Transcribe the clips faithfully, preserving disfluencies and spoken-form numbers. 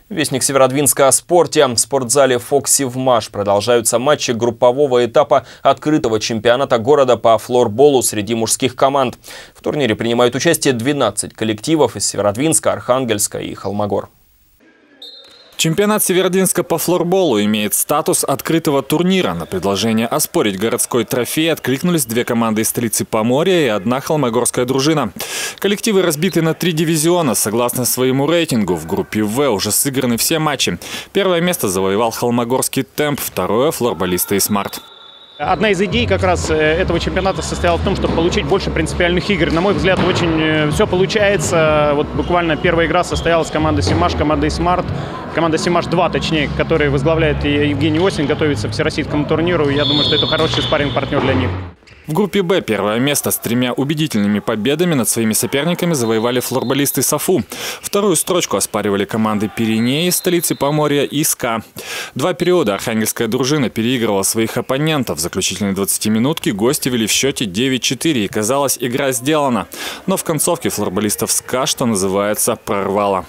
Вестник Северодвинска о спорте. В спортзале «Фоксивмаш» продолжаются матчи группового этапа открытого чемпионата города по флорболу среди мужских команд. В турнире принимают участие двенадцать коллективов из Северодвинска, Архангельска и Холмогор. Чемпионат Северодвинска по флорболу имеет статус открытого турнира. На предложение оспорить городской трофей откликнулись две команды из столицы Поморья и одна холмогорская дружина. Коллективы разбиты на три дивизиона. Согласно своему рейтингу, в группе В уже сыграны все матчи. Первое место завоевал холмогорский «Темп», второе – флорболисты «Смарт». Одна из идей как раз этого чемпионата состояла в том, чтобы получить больше принципиальных игр. На мой взгляд, очень все получается. Вот буквально первая игра состоялась команда «Симаш», команда «Смарт». Команда «Симаш два», точнее, которую возглавляет Евгений Осин, готовится к всероссийскому турниру. Я думаю, что это хороший спарринг-партнер для них. В группе Б первое место с тремя убедительными победами над своими соперниками завоевали флорболисты «Софу». Вторую строчку оспаривали команды «Пиренеи» из столицы Поморья и «СКА». Два периода архангельская дружина переигрывала своих оппонентов. В заключительной двадцатиминутке гости вели в счете девять-четыре, и, казалось, игра сделана. Но в концовке флорболистов «СКА», что называется, прорвало.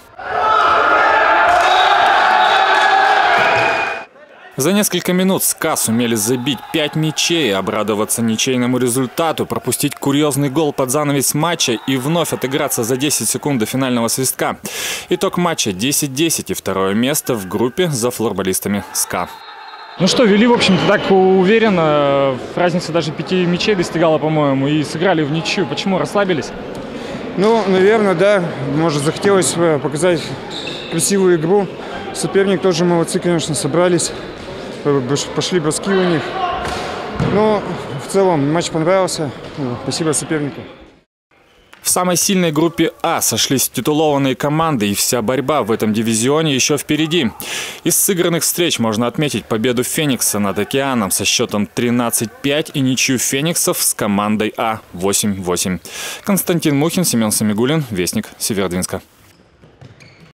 За несколько минут «СКА» сумели забить пять мячей, обрадоваться ничейному результату, пропустить курьезный гол под занавес матча и вновь отыграться за десять секунд до финального свистка. Итог матча десять-десять и второе место в группе за флорболистами «СКА». Ну что, вели, в общем-то, так уверенно. Разница даже пяти мячей достигала, по-моему, и сыграли в ничью. Почему? Расслабились? Ну, наверное, да. Может, захотелось показать красивую игру. Соперник тоже молодцы, конечно, собрались. Пошли броски у них. Но в целом матч понравился. Спасибо сопернику. В самой сильной группе А сошлись титулованные команды, и вся борьба в этом дивизионе еще впереди. Из сыгранных встреч можно отметить победу «Феникса» над «Океаном» со счетом тринадцать пять и ничью «Фениксов» с командой А восемь-восемь. Константин Мухин, Семен Самигуллин, Вестник Северодвинска.